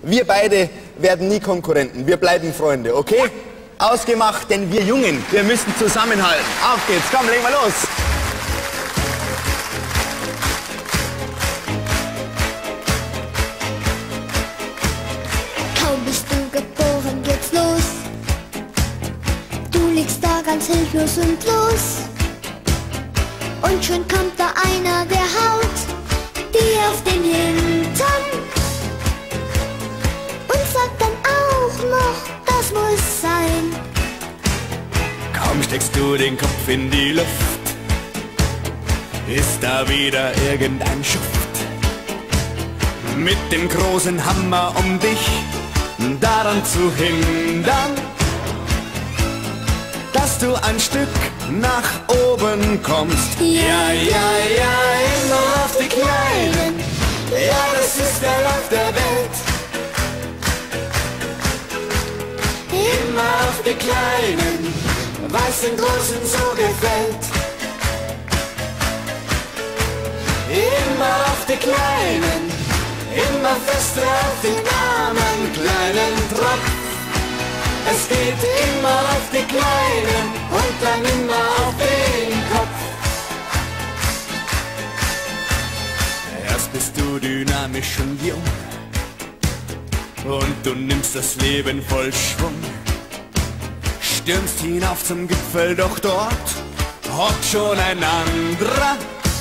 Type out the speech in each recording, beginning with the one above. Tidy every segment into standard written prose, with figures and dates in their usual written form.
Wir beide werden nie Konkurrenten. Wir bleiben Freunde, okay? Ausgemacht, denn wir Jungen, wir müssen zusammenhalten. Auf geht's, komm, legen wir los. Kaum bist du geboren, geht's los. Du liegst da ganz hilflos und los. Und schon kommt da einer, der haut dir auf den Hintern und sagt dann auch noch, das muss sein. Kaum steckst du den Kopf in die Luft, ist da wieder irgendein Schuft mit dem großen Hammer, um dich daran zu hindern, dass du ein Stück nach oben kommst. Ja, ja, immer auf die Kleinen, ja, das ist der Lauf der Welt. Immer auf die Kleinen, weil's den Großen so gefällt. Immer auf die Kleinen, immer fester auf den armen kleinen Tropf. Es geht immer auf die Kleinen und dann immer auf den Kopf. Erst bist du dynamisch und jung und du nimmst das Leben voll Schwung. Stürmst hinauf zum Gipfel, doch dort hockt schon ein anderer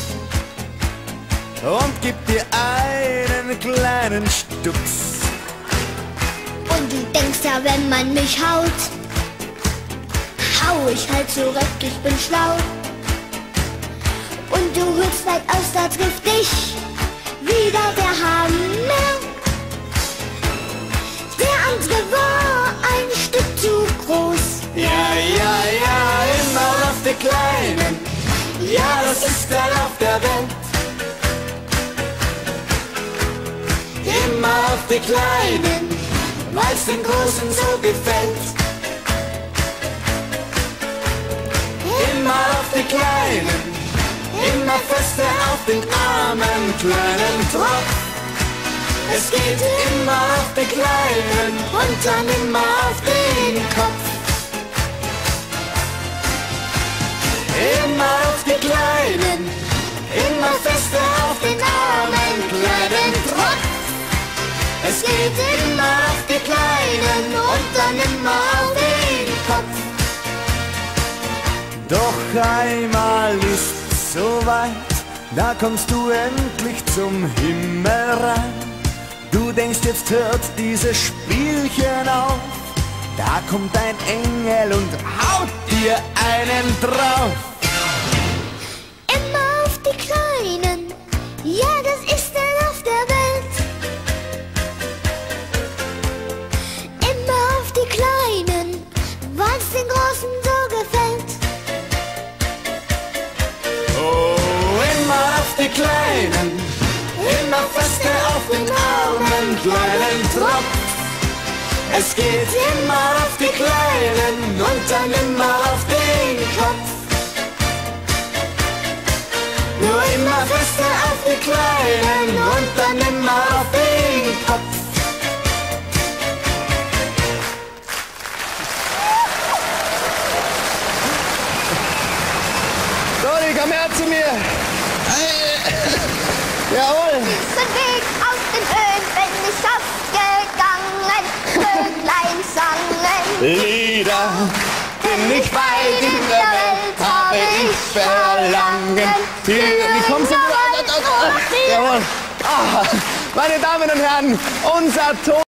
und gibt dir einen kleinen Stups. und du denkst ja, wenn man mich haut, hau ich halt zurück, ich bin schlau. Und du holst weit aus, da trifft dich wieder der Hammer. Der andere war ein Stück zu groß. Ja, immer auf die Kleinen, ja, das ist der Lauf der Welt. Immer auf die Kleinen, weil's den Großen so gefällt. Immer auf die Kleinen, immer fester auf den armen kleinen Tropf. Es geht immer auf die Kleinen und dann immer auf den Kopf. Immer auf die Kleinen, immer fester auf den armen kleinen Tropf. Es geht immer auf die Kleinen und dann immer auf den Kopf. Doch einmal ist soweit, da kommst du endlich zum Himmel rein. Du denkst, jetzt hört dieses Spielchen auf. Da kommt ein Engel und haut dir einen drauf. Immer auf die Kleinen, ja, das ist der Lauf der Welt. Immer auf die Kleinen, weil's den Großen so gefällt. Oh, immer auf die Kleinen, immer fester auf den armen kleinen Tropf. Es geht immer auf die Kleinen und dann immer auf den Kopf. Nur immer fester auf die Kleinen und dann immer auf den Kopf. Dori, komm her zu mir. Jawohl. Den Weg aus den Höhen bin ich aufgegangen, Vöglein sangen. Lieder, bin ich weit in der Welt, habe ich Verlangen. Wie kommst du? Jawohl. Ah, meine Damen und Herren, unser Ton.